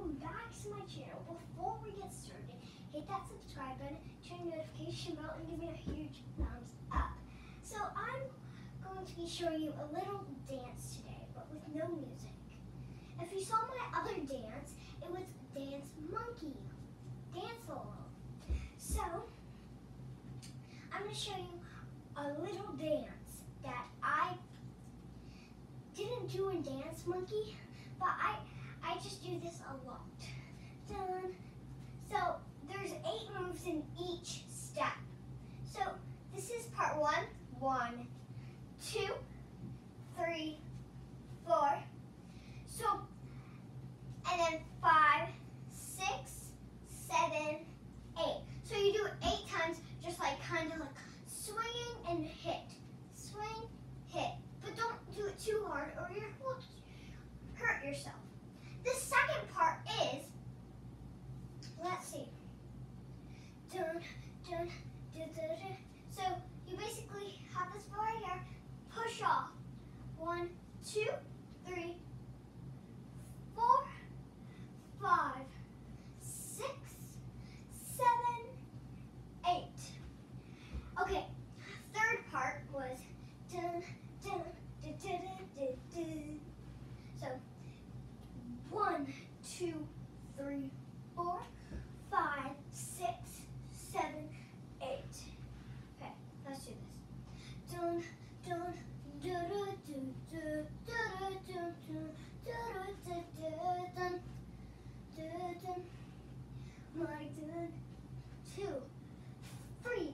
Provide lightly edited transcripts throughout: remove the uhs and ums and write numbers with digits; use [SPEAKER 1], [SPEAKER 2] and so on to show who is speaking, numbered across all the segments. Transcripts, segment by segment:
[SPEAKER 1] welcome back to my channel. Before we get started, hit that subscribe button, turn the notification bell, and give me a huge thumbs up. So I'm going to be showing you a little dance today, but with no music. If you saw my other dance, it was Dance Monkey, Dance Solo. So I'm going to show you a little dance that I didn't do in Dance Monkey, but I just do this a lot. Dun. So there's 8 moves in each step. So this is part 1. 1, 2, 3, 4. So, and then 5, 6, 7, 8. So you do it 8 times, just like kind of like swinging and hit. Swing, hit. But don't do it too hard or you'll hurt yourself. The second part is, let's see. Dun, dun, dun, dun, dun. So you basically have this right here. Push off. 1, 2, 3, 4, 5, 6, 7, 8. Okay, third part was dun, dun, dun, dun, dun, dun. So 1, 2, 3, 4, 5, 6, 7, 8. Okay, let's do this. Dun, dun, dun, dun, dun, dun, dun, dun, dun, dun, dun, dun. My dun, 2, 3.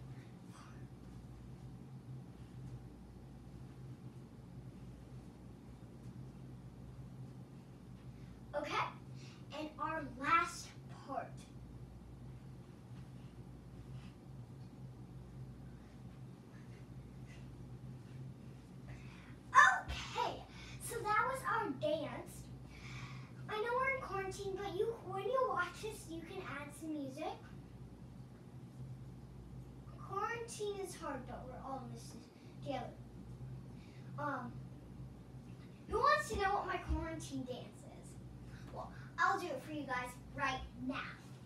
[SPEAKER 1] Okay, and our last part. Okay, so that was our dance. I know we're in quarantine, but when you watch this, you can add some music. Quarantine is hard, but we're all in this together. Who wants to know what my quarantine dance is? Well, I'll do it for you guys right now.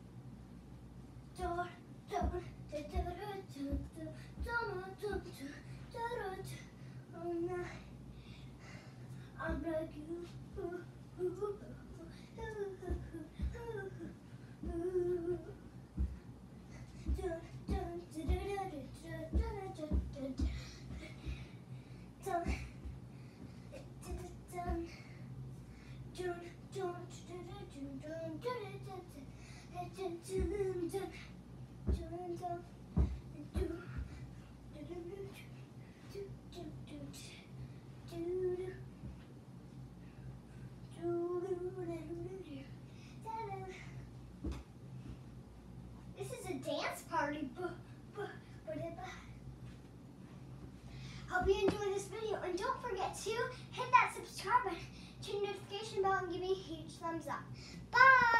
[SPEAKER 1] I'm like you. This is a dance party. Hope you enjoyed this video, and don't forget to hit that subscribe button, turn the notification bell, and give me a huge thumbs up. Bye!